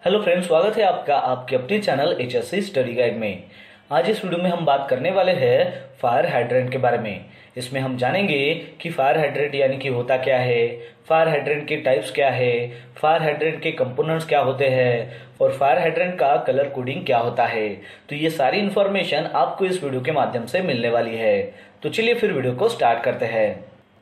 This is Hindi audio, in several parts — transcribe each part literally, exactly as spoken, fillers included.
हेलो फ्रेंड्स, स्वागत है आपका आपके अपने channel H S C study guide में। आज इस वीडियो में हम बात करने वाले हैं फायर हाइड्रेंट के बारे में। इसमें हम जानेंगे कि फायर हाइड्रेंट यानी कि होता क्या है, फायर हाइड्रेंट के टाइप्स क्या है, फायर हाइड्रेंट के कंपोनेंट्स क्या होते हैं और फायर हाइड्रेंट का कलर कोडिंग क्या होता है। तो ये सारी इन्फॉर्मेशन आपको इस वीडियो के माध्यम से मिलने वाली है। तो चलिए फिर वीडियो को स्टार्ट करते हैं।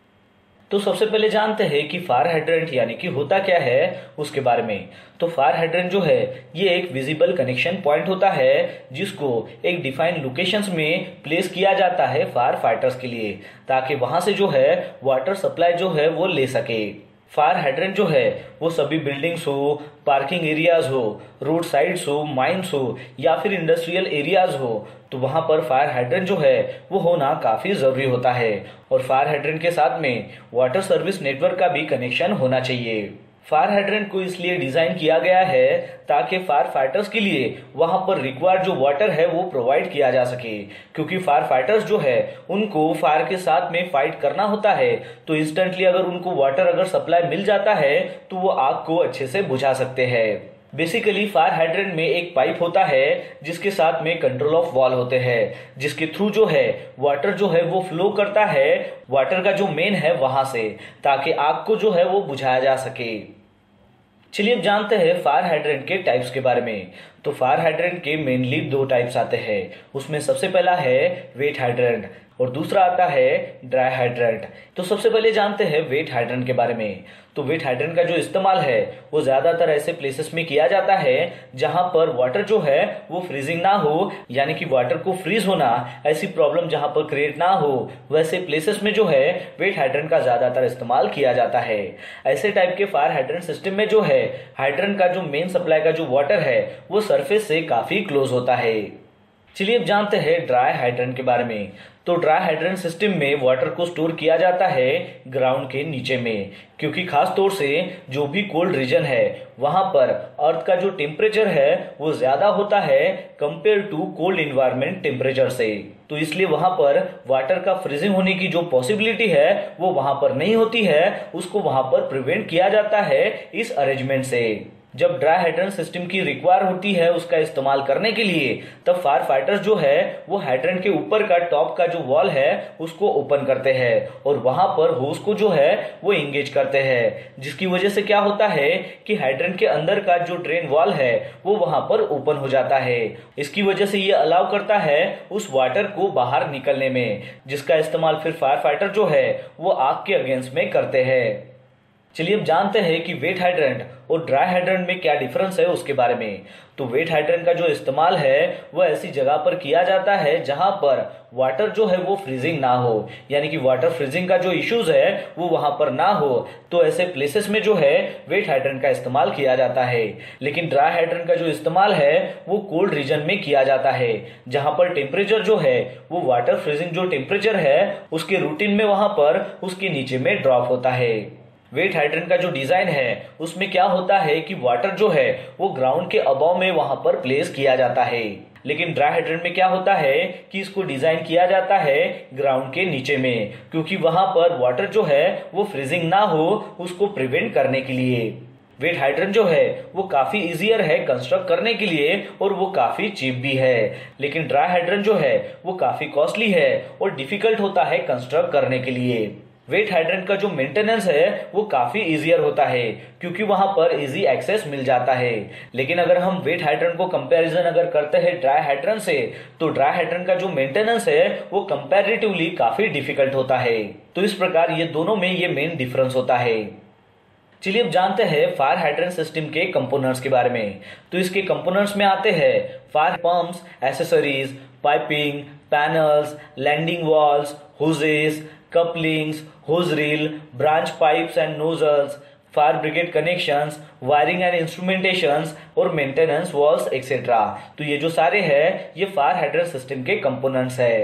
तो सबसे पहले जानते हैं कि फायर हाइड्रेंट यानी कि होता क्या है उसके बारे में। तो फायर हाइड्रेंट जो है ये एक विजिबल कनेक्शन पॉइंट होता है जिसको एक डिफाइंड लोकेशंस में प्लेस किया जाता है फायर फाइटर्स के लिए, ताकि वहां से जो है वाटर सप्लाई जो है वो ले सके। फायर हाइड्रेंट जो है वो सभी बिल्डिंग्स हो, पार्किंग एरियाज हो, रोड साइड्स हो, माइंस हो या फिर इंडस्ट्रियल एरियाज हो, तो वहां पर फायर हाइड्रेंट जो है वो होना काफी जरूरी होता है। और फायर हाइड्रेंट के साथ में वाटर सर्विस नेटवर्क का भी कनेक्शन होना चाहिए। फायर हाइड्रेंट को इसलिए डिजाइन किया गया है ताकि फायर फाइटर्स के लिए वहां पर रिक्वायर्ड जो वाटर है वो प्रोवाइड किया जा सके, क्योंकि फायर फाइटर्स जो है उनको फायर के साथ में फाइट करना होता है। तो इंस्टेंटली अगर उनको वाटर अगर सप्लाई मिल जाता है तो वो आग को अच्छे से बुझा सकते हैं। बेसिकली फायर हाइड्रेंट में एक पाइप होता है जिसके साथ में कंट्रोल ऑफ वॉल होते हैं, जिसके थ्रू जो है वाटर जो है वो फ्लो करता है वाटर का जो मेन है वहां से, ताकि आग को जो है वो बुझाया जा सके। चलिए अब जानते हैं फायर हाइड्रेंट के टाइप्स के बारे में। तो फायर हाइड्रेंट के मेनली दो टाइप्स आते हैं। उसमें सबसे पहला है वेट हाइड्रेंट और दूसरा आता है ड्राई हाइड्रेंट। तो सबसे पहले जानते हैं वेट हाइड्रेंट के बारे में। तो वेट हाइड्रेंट का जो इस्तेमाल है वो ज्यादातर ऐसे प्लेसेस में किया जाता है जहां पर वाटर जो है वो फ्रीजिंग ना हो, यानी कि वाटर को फ्रीज होना ऐसी प्रॉब्लम जहां पर क्रिएट ना हो, वैसे प्लेसेस में जो है वेट हाइड्रेंट का ज्यादातर इस्तेमाल किया जाता है। ऐसे टाइप के फायर हाइड्रेंट सिस्टम में जो है हाइड्रेंट का जो मेन सप्लाई का जो वाटर है वो सरफेस से काफी क्लोज होता है। चलिए अब जानते हैं ड्राई हाइड्रेंट के बारे में। तो ड्राई हाइड्रेंट सिस्टम में वाटर को स्टोर किया जाता है ग्राउंड के नीचे में, क्योंकि खास तौर से जो भी कोल्ड रीजन है वहां पर अर्थ का जो टेम्परेचर है वो ज्यादा होता है compare to cold environment temperature से। तो इसलिए वहां पर वाटर का फ्रीजिंग होने की जो पॉसिबिलिटी है वो वहां पर नहीं होती है, उसको वहां पर प्रिवेंट किया जाता है इस अरेंजमेंट से। जब ड्राई हाइड्रेंट सिस्टम की रिक्वायर होती है उसका इस्तेमाल करने के लिए, तब फायर फाइटर्स जो है वो हाइड्रेंट के ऊपर का टॉप का जो वॉल है उसको ओपन करते हैं और वहां पर होस को जो है वो एंगेज करते हैं, जिसकी वजह से क्या होता है कि हाइड्रेंट के अंदर का जो ड्रेन वॉल है वो वहां पर ओपन हो जाता है। इसकी वजह से ये अलाउ करता है उस वाटर को बाहर निकलने में, जिसका इस्तेमाल फिर फायर फाइटर जो है वो आग के अगेंस्ट में करते हैं। चलिए अब जानते हैं कि वेट हाइड्रेंट और ड्राई हाइड्रेंट में क्या डिफरेंस है उसके बारे में। तो वेट हाइड्रेंट का जो इस्तेमाल है वो ऐसी जगह पर किया जाता है जहां पर वाटर जो है वो फ्रीजिंग ना हो, यानी कि वाटर फ्रीजिंग का जो इश्यूज है वो वहां पर ना हो। तो ऐसे प्लेसेस में जो है वेट हाइड्रेंट का इस्तेमाल किया जाता है। लेकिन ड्राई हाइड्रेंट का जो इस्तेमाल है वो कोल्ड रीजन में किया जाता है, जहां पर टेम्परेचर जो है वो वाटर फ्रीजिंग जो टेम्परेचर है उसके रूटीन में वहां पर उसके नीचे में ड्रॉप होता है। वेट हाइड्रेंट का जो डिजाइन है उसमें क्या होता है कि वाटर जो है वो ग्राउंड के अबव में वहां पर प्लेस किया जाता है। लेकिन ड्राई हाइड्रेंट में क्या होता है कि इसको डिजाइन किया जाता है ग्राउंड के नीचे में, क्योंकि वहां पर वाटर जो है वो फ्रीजिंग ना हो उसको प्रिवेंट करने के लिए। वेट हाइड्रेंट जो है वो काफी इजियर है कंस्ट्रक्ट करने के लिए और वो काफी चीप भी है। लेकिन ड्राई हाइड्रेंट जो है वो काफी कॉस्टली है और डिफिकल्ट होता है कंस्ट्रक्ट करने के लिए। वेट हाइड्रेंट का जो मेंटेनेंस है वो काफी इजियर होता है, क्योंकि वहां पर इजी एक्सेस मिल जाता है। लेकिन अगर हम वेट हाइड्रेंट को कंपैरिजन अगर करते हैं ड्राई हाइड्रेंट से, तो ड्राई हाइड्रेंट का जो मेंटेनेंस है वो कंपैरेटिवली काफी डिफिकल्ट होता है। तो इस प्रकार ये दोनों में ये मेन डिफरेंस होता है। चलिए अब जानते हैं फायर हाइड्रेंट सिस्टम के कंपोनेंट्स के बारे में। तो इसके कंपोनेंट्स में आते हैं fire pumps, accessories, piping, panels, landing valves, hoses, couplings, hose reel, branch pipes and nozzles, fire brigade connections, wiring and instrumentations और मेंटेनेंस वॉल्स एक्सेट्रा। तो ये जो सारे हैं ये फायर हाइड्रेंट सिस्टम के कंपोनेंट्स है।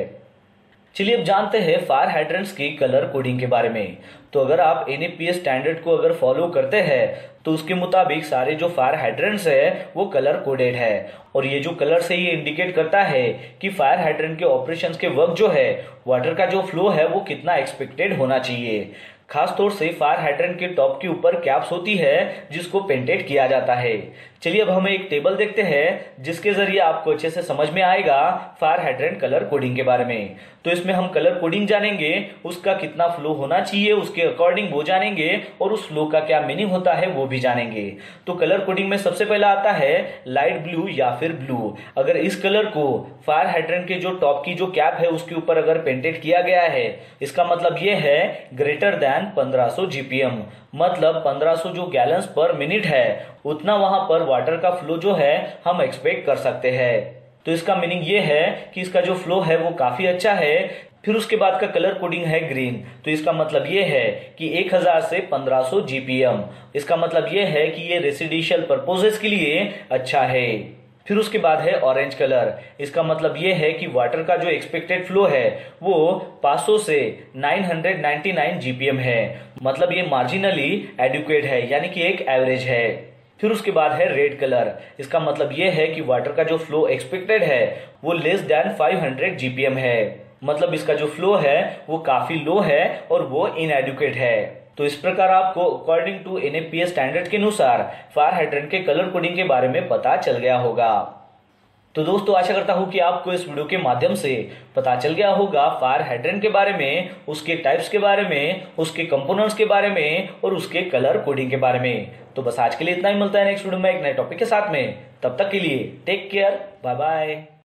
चलिए अब जानते हैं फायर हाइड्रेंट्स की कलर कोडिंग के बारे में। तो अगर आप N A P S standard को अगर फॉलो करते हैं तो उसके मुताबिक सारे जो फायर हाइड्रेंट्स है वो कलर कोडेड है, और ये जो कलर से ये इंडिकेट करता है कि फायर हाइड्रेंट के ऑपरेशंस के वक्त जो है वाटर का जो फ्लो है वो कितना एक्सपेक्टेड होना चाहिए। खास तौर से फायर हाइड्रेंट के टॉप के ऊपर कैप्स होती है जिसको पेंटेड किया जाता है। चलिए अब हम एक टेबल देखते हैं जिसके जरिए आपको अच्छे से समझ में आएगा फायर हाइड्रेंट कलर कोडिंग के बारे में। तो इसमें हम कलर कोडिंग जानेंगे, उसका कितना फ्लो होना चाहिए उसके अकॉर्डिंग वो जानेंगे, और उस फ्लो का क्या मीनिंग होता है वो भी जानेंगे। तो कलर कोडिंग में सबसे पहला आता है लाइट ब्लू या फिर ब्लू। अगर इस कलर को फायर हाइड्रेंट के जो टॉप की जो कैप है उसके ऊपर अगर पेंटेड किया गया है, इसका मतलब ये है ग्रेटर देन पंद्रह सौ जीपीएम, मतलब पंद्रह सौ जो गैलन्स पर मिनट है उतना वहां पर वाटर का फ्लो जो है हम एक्सपेक्ट कर सकते हैं। तो इसका मीनिंग ये है कि इसका जो फ्लो है वो काफी अच्छा है। फिर उसके बाद का कलर कोडिंग है ग्रीन। तो इसका मतलब ये है कि एक हज़ार से पंद्रह सौ जीपीएम, इसका मतलब ये है कि ये रेसिडेंशियल पर्पसेस के लिए अच्छा है। फिर उसके बाद है ऑरेंज कलर। इसका मतलब ये है कि वाटर का जो एक्सपेक्टेड फ्लो है वो पाँच सौ से नौ सौ निन्यानवे जीपीएम है, मतलब ये मार्जिनली एडिक्वेट है, यानी कि एक एवरेज है। फिर उसके बाद है रेड कलर। इसका मतलब ये है कि वाटर का जो फ्लो एक्सपेक्टेड है वो लेस देन पाँच सौ जीपीएम है, मतलब इसका जो फ्लो है वो काफी लो है और वो इनएडिक्वेट है। तो इस प्रकार आपको according to N A P A standard के अनुसार फायर हाइड्रेंट के कलर कोडिंग के बारे में पता चल गया होगा। तो दोस्तों आशा करता हूं कि आपको इस वीडियो के माध्यम से पता चल गया होगा फायर हाइड्रेंट के बारे में, उसके टाइप्स के बारे में, उसके कंपोनेंट्स के बारे में और उसके कलर कोडिंग के बारे में। तो बस आज के लिए इतना ही, मिलता है नेक्स्ट वीडियो में एक नए टॉपिक के साथ में। तब तक के लिए टेक केयर, बाय बाय।